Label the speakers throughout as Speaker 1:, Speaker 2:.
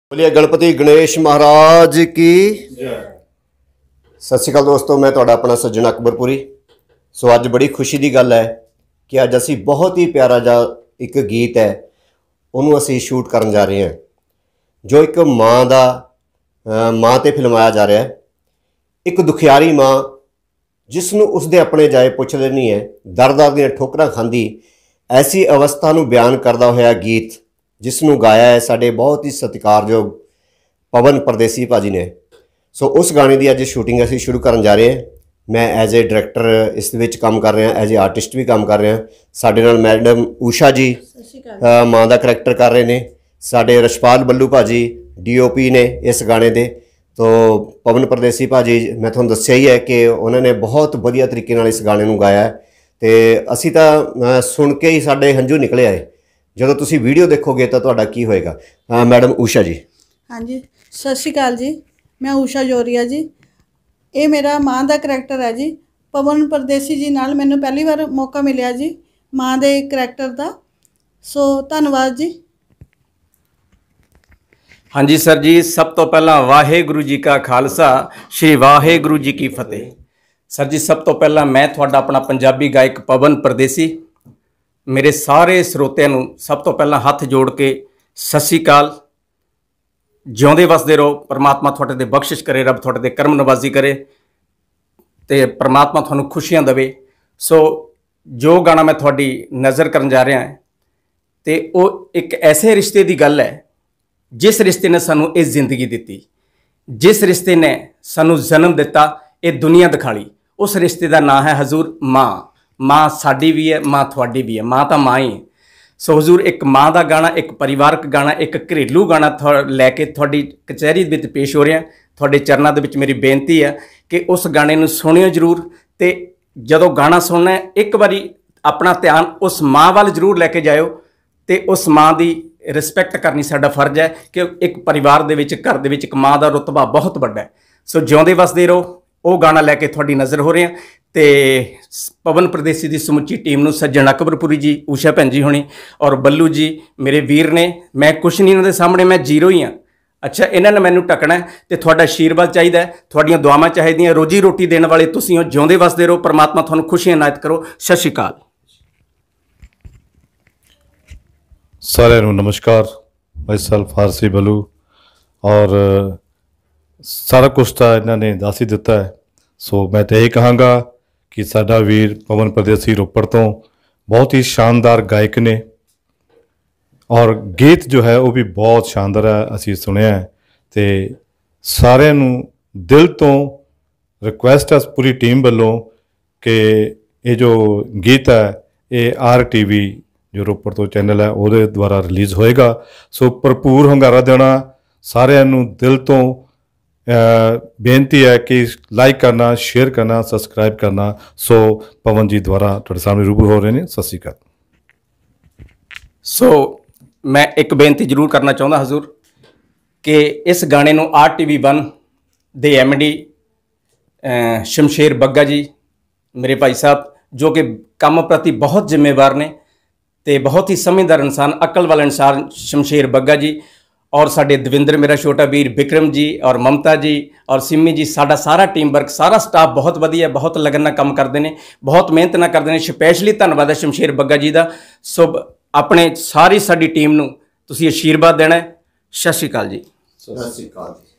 Speaker 1: बोलिए गणपति गणेश महाराज की जय। सत श्री अकाल दोस्तों, मैं तुहाडा अपना सज्जन अकबरपुरी। सो अज बड़ी खुशी की गल है कि अज असी बहुत ही प्यारा जा एक गीत है उन्होंने असी शूट करन जा रहे हैं, जो एक माँ ते फिल्माया जा रहा है। एक दुखियारी माँ जिसनों उसके अपने जाए पुछदे नहीं है, दर दर दी ठोकरां खांदी, ऐसी अवस्था नूं बयान करदा होया गीत जिसनों गाया है साडे बहुत ही सत्कारयोग पवन परदेसी भाजी ने। सो उस गाने की अज शूटिंग असी शुरू करन जा रहे हैं। मैं एज ए डायरैक्टर इस विच काम कर रहा, एज ए आर्टिस्ट भी काम कर रहा। साडे नाल मैडम ऊषा जी माँ का करैक्टर कर रहे हैं। साडे रछपाल बल्लू भाजी DOP ने इस गाने के। तो पवन परदेसी भाजी मैं तुहानूं दस्सिया ही है कि उन्होंने बहुत वधिया तरीके नाल इस गाने नूं गाया है। तो असी तो सुन के ही साडे हंझू निकले आए। जो तुसी वीडियो देखोगे तो तुहाडा की होएगा। मैडम ऊषा जी। हाँ जी,
Speaker 2: सत श्री अकाल जी। मैं ऊषा जोरिया जी। ये मेरा माँ का करैक्टर है जी। पवन परदेसी जी नाल मैनूं पहली बार मौका मिलिया जी माँ के करैक्टर का। सो धन्नवाद जी।
Speaker 3: हाँ जी सर जी, सब तो पहला वाहेगुरु जी का खालसा श्री वाहेगुरु जी की फतेह। सर जी, सब तो पहला मैं थोड़ा अपना पंजाबी गायक पवन परदेसी मेरे सारे ਸਰੋਤਿਆਂ ਨੂੰ सब तो पहला हथ जोड़ के सत श्री अकाल। ਜਿਉਂਦੇ ਵਸਦੇ ਰਹੋ, परमात्मा ਤੁਹਾਡੇ ਦੇ ਬਖਸ਼ਿਸ਼ करे, रब ਤੁਹਾਡੇ ਦੇ ਕਰਮ नवाजी करे ਤੇ परमात्मा ਤੁਹਾਨੂੰ खुशियां देवे। सो जो गाना मैं ਤੁਹਾਡੀ नज़र करन जा रहा है तो वो एक ऐसे रिश्ते की गल है जिस रिश्ते ने सानू ये जिंदगी दी, जिस रिश्ते ने सानू जन्म दिता, ये दुनिया दिखाली। उस रिश्ते का नाम है हजूर माँ। माँ साडी भी है, माँ थोड़ी भी है, माँ तो माँ ही है। सो हजूर एक माँ का गाना, एक परिवारक गाना, एक घरेलू गाना लैके थोड़ी कचहरी में पेश हो रहा। थोड़े चरणों के मेरी बेनती है कि उस गाने को सुनियो जरूर। तो जदों गाना सुनना है एक बारी अपना ध्यान उस माँ वाल जरूर लैके जाओ। तो उस माँ की रिस्पैक्ट करनी साडा फर्ज है कि एक परिवार दे विच, घर दे विच एक माँ का रुतबा बहुत बड़ा है। सो जिउंदे वसदे रहो, वो गाना लैके थोड़ी नज़र हो रहे हैं। तो पवन परदेसी की समुची टीम नूं सज्जन अकबरपुरी जी, ऊषा भैन जी होनी और बल्लू जी मेरे वीर ने। मैं कुछ नहीं इन्होंने सामने, मैं जीरो ही हाँ। अच्छा, इन्होंने मैनू टकना है तो थोड़ा आशीर्वाद चाहिए, थोड़ियां दुआवां चाहिए। रोजी रोटी देने वाले तुसीं हो, जिउंदे वसदे रहो, परमात्मा तुहानूं खुशियां इनायत करो। सत श्री अकाल।
Speaker 4: सारे नमस्कार। मैं सल फारसी बलू और सारा कुछ तो इन्होंने दस ही दिता है। सो मैं तो यही कहांगा कि साडा वीर पवन परदेसी रोपड़ तो बहुत ही शानदार गायक ने और गीत जो है वो भी बहुत शानदार है, असी सुनिया है। तो सारे दिल तो रिक्वेस्ट है पूरी टीम वालों कि ये जो गीत है ये RTV जो रोपड़ तो चैनल है वो द्वारा रिलीज़ होएगा। सो भरपूर हंगारा देना, सारे दिल तो बेनती है कि लाइक करना, शेयर करना, सब्सक्राइब करना। सो पवन जी द्वारा थोड़े सामने रूबरू हो रहे हैं। सत श्री अकाल।
Speaker 3: सो मैं एक बेनती जरूर करना चाहता हजूर कि इस गाने को RTV1 दे MD शमशेर बग्गा जी मेरे भाई साहब, जो कि काम प्रति बहुत जिम्मेवार ने ते बहुत ही समझदार इंसान, अकल वाला इंसान शमशेर बग्गा जी, और साडे दविंदर मेरा छोटा वीर विक्रम जी और ममता जी और सिमी जी, साडा सारा टीम वर्क, सारा स्टाफ बहुत वधिया, बहुत लगन नाल काम करते हैं, बहुत मेहनत नाल करते हैं। स्पैशली धन्नवाद है शमशेर बग्गा जी का। सो अपने सारी साडी टीम नूं तुसीं आशीर्वाद देना है। सत श्री अकाल जी।
Speaker 1: सत श्री अकाल जी।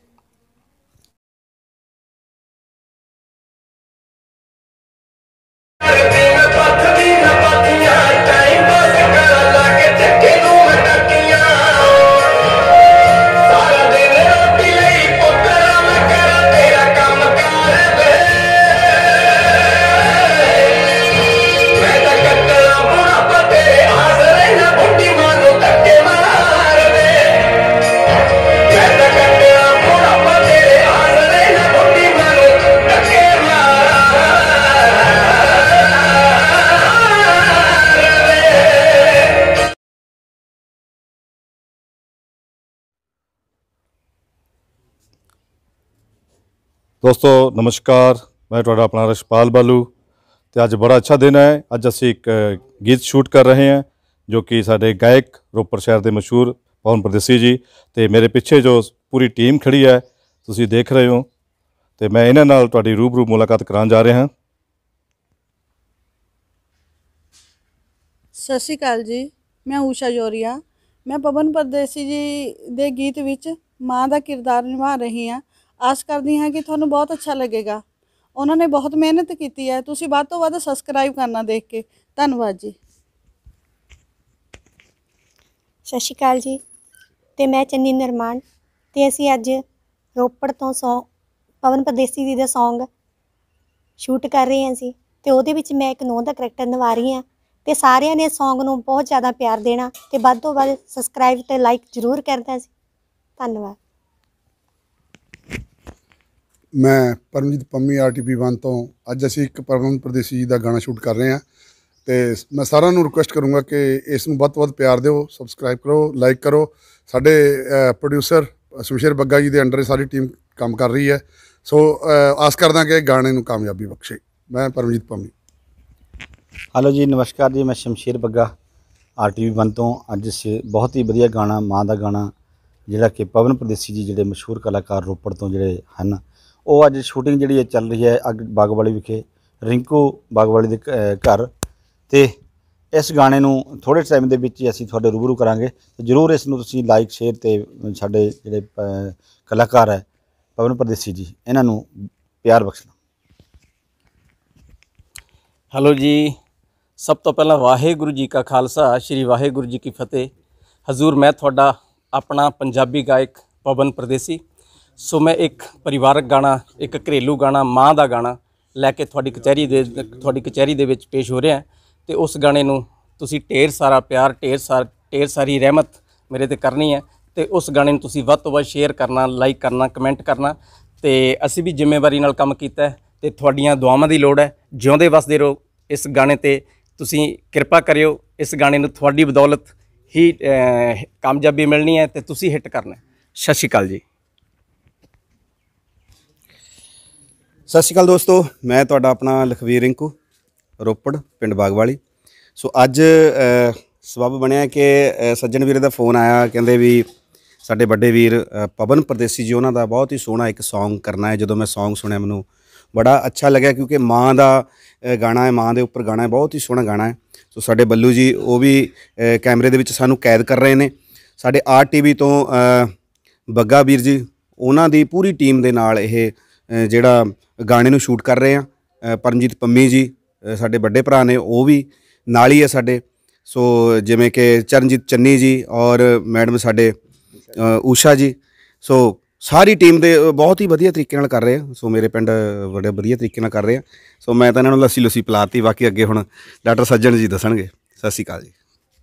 Speaker 4: दोस्तों नमस्कार, मैं थोड़ा अपना रछपाल बालू। तो अज बड़ा अच्छा दिन है। अज असी एक गीत शूट कर रहे हैं जो कि साडे गायक रोपड़ शहर के मशहूर पवन परदेसी जी। तो मेरे पिछे जो पूरी टीम खड़ी है तुसी देख रहे हो, तो मैं इन्हां नाल तुहाडी रूबरू मुलाकात कराउण जा रहा।
Speaker 2: ਸਤਿ ਸ਼੍ਰੀ ਅਕਾਲ ਜੀ, ਮੈਂ ਊਸ਼ਾ ਜੋਰੀਆ। ਮੈਂ ਪਵਨ ਪਰਦੇਸੀ ਜੀ ਦੇ ਗੀਤ ਵਿੱਚ ਮਾਂ ਦਾ ਕਿਰਦਾਰ ਨਿਭਾ ਰਹੀ ਹਾਂ। ਆਸ ਕਰਦੀ ਹਾਂ ਕਿ ਤੁਹਾਨੂੰ ਬਹੁਤ ਅੱਛਾ ਲੱਗੇਗਾ। ਉਹਨਾਂ ਨੇ ਬਹੁਤ ਮਿਹਨਤ ਕੀਤੀ ਹੈ, ਤੁਸੀਂ ਵੱਧ ਤੋਂ ਵੱਧ ਸਬਸਕ੍ਰਾਈਬ ਕਰਨਾ ਦੇਖ ਕੇ। ਧੰਨਵਾਦ ਜੀ।
Speaker 5: ਸਤਿ ਸ਼੍ਰੀ ਅਕਾਲ ਜੀ, ਤੇ ਮੈਂ ਚੰਨੀ ਨਿਰਮਾਣ, ਤੇ ਅਸੀਂ ਅੱਜ ਰੋਪੜ ਤੋਂ ਪਵਨ ਪਰਦੇਸੀ ਜੀ ਦਾ ਸੌਂਗ ਸ਼ੂਟ ਕਰ ਰਹੇ ਹਾਂ ਸੀ, ਤੇ ਉਹਦੇ ਵਿੱਚ ਮੈਂ ਇੱਕ ਨੂੰਹ ਦਾ ਕਰੈਕਟਰ ਨਿਭਾ ਰਹੀ ਹਾਂ। ਤੇ ਸਾਰਿਆਂ ਨੇ ਸੌਂਗ ਨੂੰ ਬਹੁਤ ਜ਼ਿਆਦਾ ਪਿਆਰ ਦੇਣਾ ਤੇ ਵੱਧ ਤੋਂ ਵੱਧ ਸਬਸਕ੍ਰਾਈਬ ਤੇ ਲਾਈਕ ਜ਼ਰੂਰ ਕਰਨਾ ਸੀ। ਧੰਨਵਾਦ।
Speaker 6: मैं परमजीत पम्मी RTV 1 ਤੋਂ ਅੱਜ ਅਸੀਂ ਇੱਕ ਪਵਨ ਪ੍ਰਦੇਸੀ ਜੀ ਦਾ ਗਾਣਾ ਸ਼ੂਟ ਕਰ ਰਹੇ ਹਾਂ। ਤੇ ਮੈਂ ਸਾਰਿਆਂ ਨੂੰ ਰਿਕੁਐਸਟ ਕਰੂੰਗਾ ਕਿ ਇਸ ਨੂੰ ਵੱਧ ਤੋਂ ਵੱਧ ਪਿਆਰ ਦਿਓ, ਸਬਸਕ੍ਰਾਈਬ ਕਰੋ, ਲਾਈਕ ਕਰੋ। ਸਾਡੇ ਪ੍ਰੋਡਿਊਸਰ ਸ਼ਮਸ਼ੇਰ ਬੱਗਾ ਜੀ ਦੇ ਅੰਡਰ ਸਾਰੀ ਟੀਮ ਕੰਮ ਕਰ ਰਹੀ ਹੈ। ਸੋ ਆਸ ਕਰਦਾ ਕਿ ਗਾਣੇ ਨੂੰ ਕਾਮਯਾਬੀ ਬਖਸ਼ੇ। ਮੈਂ ਪਰਮਜੀਤ ਪੰਮੀ।
Speaker 7: हेलो जी, नमस्कार जी। मैं शमशेर बग्गा RTV 1 ਤੋਂ ਅੱਜ बहुत ही ਵਧੀਆ ਗਾਣਾ ਮਾਂ ਦਾ ਗਾਣਾ ਜਿਹੜਾ ਕਿ ਪਵਨ ਪ੍ਰਦੇਸੀ ਜੀ ਜਿਹੜੇ ਮਸ਼ਹੂਰ ਕਲਾਕਾਰ ਰੋਪੜ ਤੋਂ ਜਿਹੜੇ ਹਨ, ਉਹ ਅੱਜ ਸ਼ੂਟਿੰਗ ਜਿਹੜੀ ਚੱਲ ਰਹੀ ਹੈ ਅੱਗ ਬਾਗਵਾਲੀ ਵਿਖੇ ਰਿੰਕੂ ਬਾਗਵਾਲੀ ਦੇ ਘਰ। ਤੇ ਇਸ ਗਾਣੇ ਨੂੰ ਥੋੜ੍ਹੇ ਟਾਈਮ ਦੇ ਵਿੱਚ ਹੀ ਅਸੀਂ ਤੁਹਾਡੇ ਰੂਬਰੂ ਕਰਾਂਗੇ। ਤੇ ਜ਼ਰੂਰ ਇਸ ਨੂੰ ਤੁਸੀਂ ਲਾਈਕ ਸ਼ੇਅਰ ਤੇ ਸਾਡੇ ਜਿਹੜੇ ਕਲਾਕਾਰ ਹੈ ਪਵਨ ਪ੍ਰਦੇਸੀ ਜੀ, ਇਹਨਾਂ ਨੂੰ ਪਿਆਰ ਬਖਸ਼ਣਾ।
Speaker 3: ਹੈਲੋ ਜੀ, ਸਭ ਤੋਂ ਪਹਿਲਾਂ ਵਾਹਿਗੁਰੂ ਜੀ ਕਾ ਖਾਲਸਾ, ਸ਼੍ਰੀ ਵਾਹਿਗੁਰੂ ਜੀ ਕੀ ਫਤਿਹ। ਹਜ਼ੂਰ ਮੈਂ ਤੁਹਾਡਾ ਆਪਣਾ ਪੰਜਾਬੀ ਗਾਇਕ ਪਵਨ ਪ੍ਰਦੇਸੀ। ਸੋ ਮੈਂ ਇੱਕ ਪਰਿਵਾਰਕ ਗਾਣਾ, ਇੱਕ ਘਰੇਲੂ ਗਾਣਾ, ਮਾਂ ਦਾ ਗਾਣਾ ਲੈ ਕੇ ਤੁਹਾਡੀ ਕਚਹਿਰੀ ਦੇ ਵਿੱਚ ਪੇਸ਼ ਹੋ ਰਿਹਾ। ਤੇ ਉਸ ਗਾਣੇ ਨੂੰ ਤੁਸੀਂ ਢੇਰ ਸਾਰਾ ਪਿਆਰ, ਢੇਰ ਸਾਰੀ ਰਹਿਮਤ ਮੇਰੇ ਤੇ ਕਰਨੀ ਹੈ। ਤੇ ਉਸ ਗਾਣੇ ਨੂੰ ਤੁਸੀਂ ਵੱਧ ਤੋਂ ਵੱਧ ਸ਼ੇਅਰ ਕਰਨਾ, ਲਾਈਕ ਕਰਨਾ, ਕਮੈਂਟ ਕਰਨਾ। ਤੇ ਅਸੀਂ ਵੀ ਜ਼ਿੰਮੇਵਾਰੀ ਨਾਲ ਕੰਮ ਕੀਤਾ ਤੇ ਤੁਹਾਡੀਆਂ ਦੁਆਵਾਂ ਦੀ ਲੋੜ ਹੈ। ਜਿਉਂਦੇ ਵਸਦੇ ਰਹੋ। ਇਸ ਗਾਣੇ ਤੇ ਤੁਸੀਂ ਕਿਰਪਾ ਕਰਿਓ। ਇਸ ਗਾਣੇ ਨੂੰ ਤੁਹਾਡੀ ਬਦੌਲਤ ਹੀ ਕਾਮਯਾਬੀ ਮਿਲਣੀ ਹੈ ਤੇ ਤੁਸੀਂ ਹਿੱਟ ਕਰਨਾ। ਸਤਿ ਸ਼੍ਰੀ ਅਕਾਲ ਜੀ।
Speaker 8: ਸਤਿ ਸ਼੍ਰੀ ਅਕਾਲ ਦੋਸਤੋ, ਮੈਂ ਤੁਹਾਡਾ ਆਪਣਾ ਲਖਵੀਰ ਰਿੰਕੂ, ਰੋਪੜ ਪਿੰਡ ਬਾਗਵਾਲੀ। ਸੋ ਅੱਜ ਸਬੱਬ ਬਣਿਆ ਕਿ ਸੱਜਣ ਵੀਰੇ ਦਾ ਫੋਨ ਆਇਆ, ਕਹਿੰਦੇ ਵੀ ਸਾਡੇ ਵੱਡੇ ਵੀਰ ਪਵਨ ਪ੍ਰਦੇਸੀ ਜੀ, ਉਹਨਾਂ ਦਾ ਬਹੁਤ ਹੀ ਸੋਹਣਾ ਇੱਕ ਸੌਂਗ ਕਰਨਾ ਹੈ। ਜਦੋਂ ਮੈਂ ਸੌਂਗ ਸੁਣਿਆ ਮੈਨੂੰ ਬੜਾ ਅੱਛਾ ਲੱਗਿਆ, ਕਿਉਂਕਿ ਮਾਂ ਦਾ ਗਾਣਾ ਹੈ, ਮਾਂ ਦੇ ਉੱਪਰ ਗਾਣਾ ਹੈ, ਬਹੁਤ ਹੀ ਸੋਹਣਾ ਗਾਣਾ ਹੈ। ਸੋ ਸਾਡੇ ਬੱਲੂ ਜੀ ਉਹ ਵੀ ਕੈਮਰੇ ਦੇ ਵਿੱਚ ਸਾਨੂੰ ਕੈਦ ਕਰ ਰਹੇ ਨੇ। ਸਾਡੇ RTV ਤੋਂ ਬੱਗਾ ਵੀਰ ਜੀ, ਉਹਨਾਂ ਦੀ ਪੂਰੀ ਟੀਮ ਦੇ ਨਾਲ ਇਹ ਜਿਹੜਾ ਗਾਣੇ ਨੂੰ ਸ਼ੂਟ ਕਰ ਰਹੇ ਆ। ਪਰਮਜੀਤ ਪੰਮੀ ਜੀ ਸਾਡੇ ਵੱਡੇ ਭਰਾ ਨੇ, ਉਹ ਵੀ ਨਾਲ ਹੀ ਹੈ ਸਾਡੇ। ਸੋ ਜਿਵੇਂ ਕਿ ਚਰਨਜੀਤ ਚੰਨੀ ਜੀ ਔਰ ਮੈਡਮ ਸਾਡੇ ਊਸ਼ਾ ਜੀ। ਸੋ ਸਾਰੀ ਟੀਮ ਦੇ ਬਹੁਤ ਹੀ ਵਧੀਆ ਤਰੀਕੇ ਨਾਲ ਕਰ ਰਹੇ ਆ। ਸੋ ਮੇਰੇ ਪਿੰਡ ਬੜੇ ਵਧੀਆ ਤਰੀਕੇ ਨਾਲ ਕਰ ਰਹੇ ਆ। ਸੋ ਮੈਂ ਤਾਂ ਇਹਨਾਂ ਨੂੰ ਲੱਸੀ ਲੁੱਸੀ ਪਿਲਾਤੀ, ਬਾਕੀ ਅੱਗੇ ਹੁਣ ਡਾਕਟਰ ਸੱਜਣ ਜੀ ਦੱਸਣਗੇ। ਸਤਿ ਸ਼੍ਰੀ ਅਕਾਲ ਜੀ।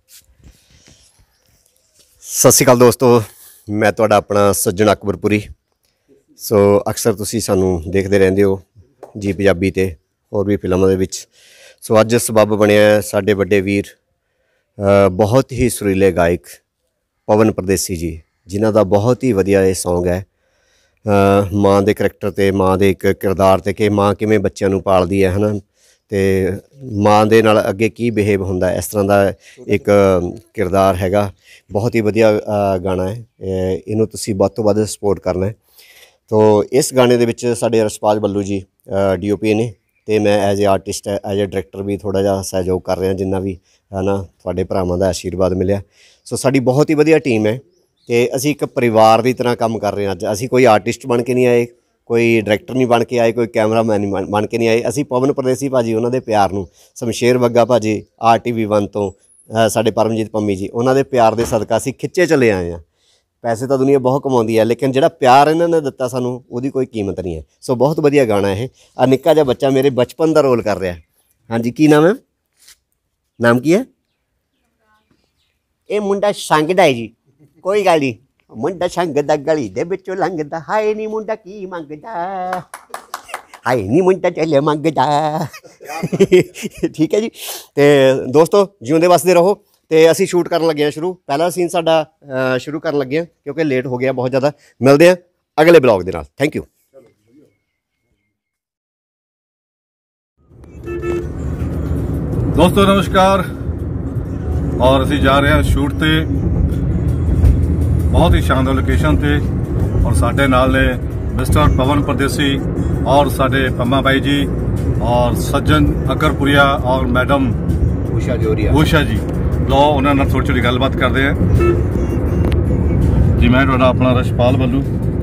Speaker 1: ਸਤਿ ਸ਼੍ਰੀ ਅਕਾਲ ਦੋਸਤੋ, ਮੈਂ ਤੁਹਾਡਾ ਆਪਣਾ ਸੱਜਣ ਅਕਬਰਪੁਰੀ। ਸੋ ਅਕਸਰ ਤੁਸੀਂ ਸਾਨੂੰ ਦੇਖਦੇ ਰਹਿੰਦੇ ਹੋ ਜੀ ਪੰਜਾਬੀ ਤੇ ਹੋਰ ਵੀ ਫਿਲਮਾਂ ਦੇ ਵਿੱਚ। ਸੋ ਅੱਜ ਸਬੱਬ ਬਣਿਆ ਸਾਡੇ ਵੱਡੇ ਵੀਰ, ਬਹੁਤ ਹੀ ਸੁਰੀਲੇ ਗਾਇਕ ਪਵਨ ਪ੍ਰਦੇਸੀ ਜੀ, ਜਿਨ੍ਹਾਂ ਦਾ ਬਹੁਤ ਹੀ ਵਧੀਆ ਇਹ ਸੌਂਗ ਹੈ ਮਾਂ ਦੇ ਕਰੈਕਟਰ ਤੇ, ਮਾਂ ਦੇ ਇੱਕ ਕਿਰਦਾਰ ਤੇ, ਕਿ ਮਾਂ ਕਿਵੇਂ ਬੱਚਿਆਂ ਨੂੰ ਪਾਲਦੀ ਹੈ, ਹੈ ਨਾ, ਤੇ ਮਾਂ ਦੇ ਨਾਲ ਅੱਗੇ ਕੀ ਬਿਹੇਵ ਹੁੰਦਾ, ਇਸ ਤਰ੍ਹਾਂ ਦਾ ਇੱਕ ਕਿਰਦਾਰ ਹੈਗਾ। ਬਹੁਤ ਹੀ ਵਧੀਆ ਗਾਣਾ ਹੈ, ਇਹਨੂੰ ਤੁਸੀਂ ਵੱਧ ਤੋਂ ਵੱਧ ਸਪੋਰਟ ਕਰਨਾ ਹੈ। ਤੋ ਇਸ ਗਾਣੇ ਦੇ ਵਿੱਚ ਸਾਡੇ ਰਸਪਾਲ ਬੱਲੂ ਜੀ DOP ਨੇ, ਤੇ ਮੈਂ as a artist, as a director ਵੀ ਥੋੜ੍ਹਾ ਜਿਹਾ ਸਹਿਯੋਗ ਕਰ ਰਿਹਾ, ਜਿੰਨਾ ਵੀ ਹੈ ਨਾ ਤੁਹਾਡੇ ਭਰਾਵਾਂ ਦਾ ਆਸ਼ੀਰਵਾਦ ਮਿਲਿਆ। ਸੋ ਸਾਡੀ ਬਹੁਤ ਹੀ ਵਧੀਆ ਟੀਮ ਹੈ ਤੇ ਅਸੀਂ ਇੱਕ ਪਰਿਵਾਰ ਦੀ ਤਰ੍ਹਾਂ ਕੰਮ ਕਰ ਰਹੇ ਹਾਂ। ਅੱਜ ਅਸੀਂ ਕੋਈ ਆਰਟਿਸਟ ਬਣ ਕੇ ਨਹੀਂ ਆਏ, ਕੋਈ ਡਾਇਰੈਕਟਰ ਨਹੀਂ ਬਣ ਕੇ ਆਏ, ਕੋਈ ਕੈਮਰਾਮੈਨ ਨਹੀਂ ਬਣ ਕੇ ਨਹੀਂ ਆਏ। ਅਸੀਂ ਪਵਨ ਪ੍ਰਦੇਸੀ ਭਾਜੀ, ਉਹਨਾਂ ਦੇ ਪਿਆਰ ਨੂੰ, ਸ਼ਮਸ਼ੇਰ ਬੱਗਾ ਭਾਜੀ RTV 1 ਤੋਂ, ਸਾਡੇ ਪਰਮਜੀਤ ਪੰਮੀ ਜੀ, ਉਹਨਾਂ ਦੇ ਪਿਆਰ ਦੇ ਸਦਕਾ ਅਸੀਂ ਖਿੱਚੇ ਚਲੇ ਆਏ ਹਾਂ। ਪੈਸੇ ਤਾਂ ਦੁਨੀਆ ਬਹੁਤ ਕਮਾਉਂਦੀ ਹੈ, ਲੇਕਿਨ ਜਿਹੜਾ ਪਿਆਰ ਇਹਨਾਂ ਨੇ ਦਿੱਤਾ ਸਾਨੂੰ, ਉਹਦੀ ਕੋਈ ਕੀਮਤ ਨਹੀਂ ਹੈ। ਸੋ ਬਹੁਤ ਵਧੀਆ ਗਾਣਾ ਇਹ। ਆ ਨਿੱਕਾ ਜਿਹਾ ਬੱਚਾ ਮੇਰੇ ਬਚਪਨ ਦਾ ਰੋਲ ਕਰ ਰਿਹਾ। ਹਾਂਜੀ, ਕੀ ਨਾਮ ਹੈ? ਨਾਮ ਕੀ ਹੈ? ਇਹ ਮੁੰਡਾ ਸੰਗਦਾ ਹੈ ਜੀ। ਕੋਈ ਗੱਲ ਨਹੀਂ, ਮੁੰਡਾ ਸੰਗਦਾ ਗਲੀ ਦੇ ਵਿੱਚੋਂ ਲੰਘਦਾ, ਹਾਏ ਨੀ ਮੁੰਡਾ ਕੀ ਮੰਗਦਾ, ਹਾਏ ਨੀ ਮੁੰਡਾ ਚੱਲੇ ਮੰਗਦਾ। ਠੀਕ ਹੈ ਜੀ। ਤੇ ਦੋਸਤੋ ਜਿਉਂਦੇ ਵਸਦੇ ਰਹੋ। ਤੇ ਅਸੀਂ ਸ਼ੂਟ ਕਰਨ ਲੱਗੇ ਹਾਂ ਸ਼ੁਰੂ। ਪਹਿਲਾ ਸੀਨ ਸਾਡਾ ਸ਼ੁਰੂ ਕਰਨ ਲੱਗੇ ਹਾਂ ਕਿਉਂਕਿ ਲੇਟ ਹੋ ਗਿਆ ਬਹੁਤ ਜ਼ਿਆਦਾ। ਮਿਲਦੇ ਹਾਂ ਅਗਲੇ ਬਲੌਗ ਦੇ ਨਾਲ। ਥੈਂਕ ਯੂ
Speaker 4: ਦੋਸਤੋ, ਨਮਸਕਾਰ। ਔਰ ਅਸੀਂ ਜਾ ਰਹੇ ਹਾਂ ਸ਼ੂਟ ਤੇ। बहुत ही शानदार लोकेशन थे और साडे नाल ने मिस्टर पवन परदेसी और साडे पम्मा भाई जी और सज्जन अकरपुरिया और मैडम उषा जी। लो उन्होंने थोड़ी थोड़ी गलबात करते हैं जी। मैं थोड़ा अपना Rashpal Ballu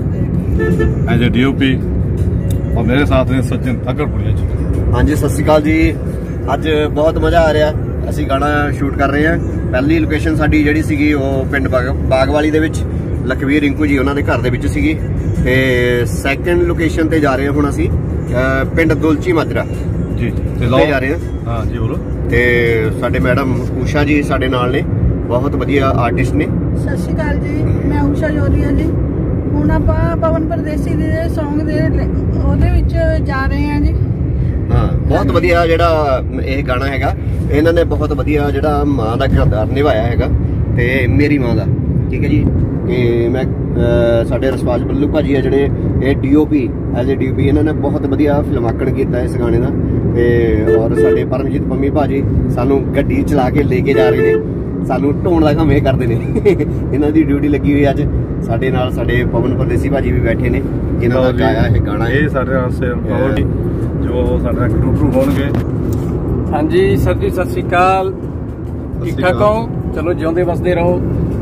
Speaker 4: as a DOP और मेरे साथ ने सज्जन अकरपुरिया जी।
Speaker 1: हाँ जी, सत श्री अकाल जी। अज बहुत मज़ा आ रहा, असी गाना शूट कर रहे हैं। पहली लोकेशन साडी जिहड़ी सीगी वो पिंड बागवाली दे विच लखवीर रिंकू जी उन्होंने घर दे विच सीगी ते सैकेंड लोकेशन ते जा रहे हैं हुण असी पिंड दुलची माजरा
Speaker 4: जी ते
Speaker 1: जा रहे हैं।
Speaker 4: हाँ जी बोलो।
Speaker 1: ते साडे मैडम उषा जी साडे नाल ने, बहुत वधिया आर्टिस्ट ने।
Speaker 2: सत श्री अकाल जी, मैं उषा जोरिया जी। ਹੁਣ ਆਪਾਂ ਪਵਨ ਪਰਦੇਸੀ ਦੇ Song ਦੇ ਉਹਦੇ ਵਿੱਚ ਜਾ ਰਹੇ ਹਾਂ ਜੀ।
Speaker 1: ਹਾਂ, ਬਹੁਤ ਵਧੀਆ ਜਿਹੜਾ ਇਹ ਗਾਣਾ ਹੈਗਾ, ਇਹਨਾਂ ਨੇ ਬਹੁਤ ਵਧੀਆ ਜਿਹੜਾ ਮਾਂ ਦਾ ਕਿਰਦਾਰ ਨਿਭਾਇਆ ਹੈਗਾ ਤੇ ਮੇਰੀ ਮਾਂ ਦਾ, ਠੀਕ ਹੈ ਜੀ। ਤੇ ਮੈਂ ਸਾਡੇ ਰਸਪਾਲ ਬੱਲੂ ਭਾਜੀ ਆ ਜਿਹੜੇ ਇਹ DOP ਐਜ਼ ਏ DOP ਇਹਨਾਂ ਨੇ ਬਹੁਤ ਵਧੀਆ ਫਿਲਮਾਕਣ ਕੀਤਾ ਇਸ ਗਾਣੇ ਦਾ। ਤੇ ਔਰ ਸਾਡੇ ਪਰਮਜੀਤ ਪੰਮੀ ਭਾਜੀ ਸਾਨੂੰ ਗੱਡੀ ਚਲਾ ਕੇ ਲੈ ਕੇ ਜਾ ਰਹੇ ਨੇ, ਸਾਨੂੰ ਢੋਣ ਦਾ ਕੰਮ ਇਹ ਕਰਦੇ ਨੇ। ਇਹਨਾਂ ਦੀ ਡਿਊਟੀ ਲੱਗੀ ਹੋਈ ਅੱਜ। ਸਾਡੇ ਨਾਲ ਸਾਡੇ ਪਵਨ ਪਰਦੇਸੀ ਭਾਜੀ ਵੀ ਬੈਠੇ ਨੇ ਜਿਨ੍ਹਾਂ ਦਾ ਗਾਇਆ ਇਹ ਗਾਣਾ।
Speaker 4: ਇਹ ਸਾਡੇ ਵਾਸਤੇ ਜੋ ਸਾਡਾ ਟੂਟੂ ਹੋਣਗੇ।
Speaker 3: ਹਾਂਜੀ ਸਰ ਜੀ, ਸਤਿ ਸ਼੍ਰੀ ਅਕਾਲ। ਠੀਕ ਠਾਕ ਹੋ? ਚਲੋ ਜਿਉਂਦੇ ਵਸਦੇ ਰਹੋ।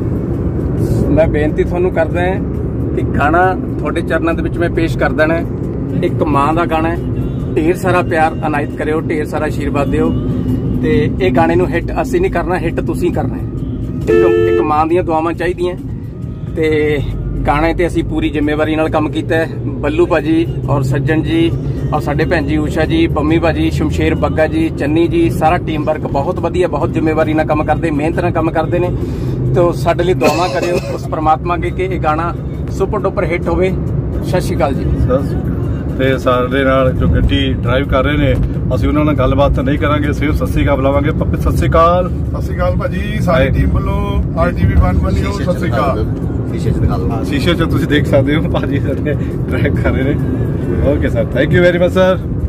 Speaker 3: मैं बेनती थानू करदा है कि गाना थोड़े चरणों के मैं पेश कर देना है। एक माँ का गाना है, ढेर सारा प्यार अनायत करो, ढेर सारा आशीर्वाद दिओ। ते ये गाने नू हिट असी नहीं करना, हिट तुसी करना है। एक माँ दियां दुआवां चाहिदियां ते गाने ते असी पूरी जिम्मेवारी नाल काम कीता है। बल्लू भाजी और सज्जन जी और साडे भैन जी उषा जी, पम्मी भाजी, शमशेर बग्गा जी, चन्नी जी, सारा टीम वर्क बहुत वधिया, बहुत जिम्मेवारी नाल काम करते, मेहनत नाल काम करते हैं। तो साडे लई दुआवां करियो उस परमात्मा के कि ये गाना सुपर डुपर हिट होवे। सत श्री अकाल जी।
Speaker 4: ਤੇ ਸਾਡੇ ਨਾਲ ਜੋ ਗੱਡੀ ਡਰਾਈਵ ਕਰ ਰਹੇ ਨੇ ਅਸੀਂ ਉਹਨਾਂ ਨਾਲ ਗੱਲਬਾਤ ਨਹੀਂ ਕਰਾਂਗੇ, ਸਿਰਫ ਸਤਿ ਸ਼੍ਰੀ ਅਕਾਲ ਬੁਲਾਵਾਂਗੇ। ਪੱਪੇ ਸਤਿ ਸ਼੍ਰੀ ਅਕਾਲ।
Speaker 6: ਸਤਿ ਸ਼੍ਰੀ ਅਕਾਲ ਭਾਜੀ, ਸਾਰੀ ਟੀਮ ਵੱਲੋਂ RTV 1 ਵੱਲੋਂ ਸਤਿ ਸ਼੍ਰੀ ਅਕਾਲ।
Speaker 1: ਸ਼ੀਸ਼ੇ 'ਚ ਦਿਖਾ ਦਿਓ।
Speaker 4: ਸ਼ੀਸ਼ੇ 'ਚ ਤੁਸੀਂ ਦੇਖ ਸਕਦੇ ਹੋ ਭਾਜੀ ਸਾਡੇ ਡਰਾਈਵ ਕਰ ਰਹੇ ਨੇ। Okay sir, thank you very much sir.